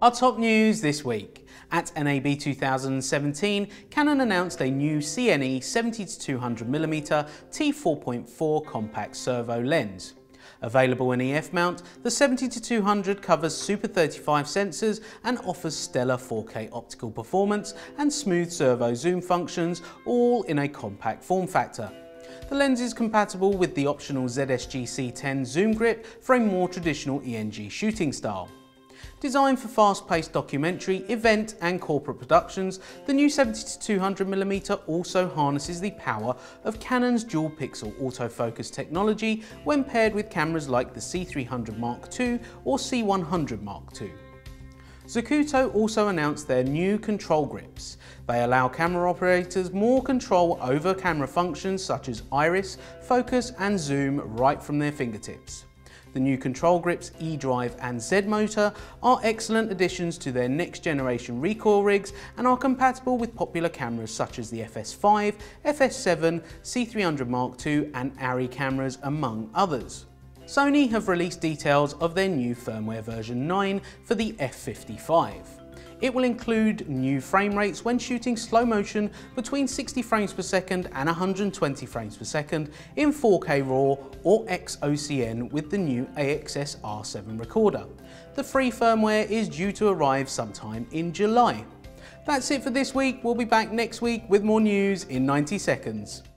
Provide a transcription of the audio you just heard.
Our top news this week. At NAB 2017, Canon announced a new CNE 70-200mm t4.4 compact servo lens. Available in EF mount, the 70-200 covers Super 35 sensors and offers stellar 4K optical performance and smooth servo zoom functions, all in a compact form factor. The lens is compatible with the optional ZSG-C10 zoom grip for a more traditional ENG shooting style. Designed for fast-paced documentary, event and corporate productions, the new 70-200mm also harnesses the power of Canon's dual-pixel autofocus technology when paired with cameras like the C300 Mark II or C100 Mark II. Zacuto also announced their new control grips. They allow camera operators more control over camera functions such as iris, focus and zoom right from their fingertips. The new control grips E-Drive and Z-Motor are excellent additions to their next generation recoil rigs and are compatible with popular cameras such as the FS5, FS7, C300 Mark II and ARRI cameras among others. Sony have released details of their new firmware version 9 for the F55. It will include new frame rates when shooting slow motion between 60 frames per second and 120 frames per second in 4K RAW or XOCN with the new AXS R7 recorder. The free firmware is due to arrive sometime in July. That's it for this week. We'll be back next week with more news in 90 seconds.